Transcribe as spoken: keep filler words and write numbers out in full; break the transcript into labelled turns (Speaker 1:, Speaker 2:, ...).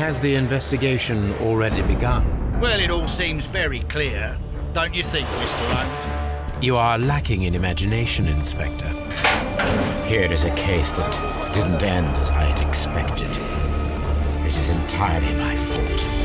Speaker 1: has the investigation already begun?
Speaker 2: Well, it all seems very clear, don't you think, Mister Holmes?
Speaker 1: You are lacking in imagination, Inspector.
Speaker 3: Here is a case that didn't end as I had expected. It is entirely my fault.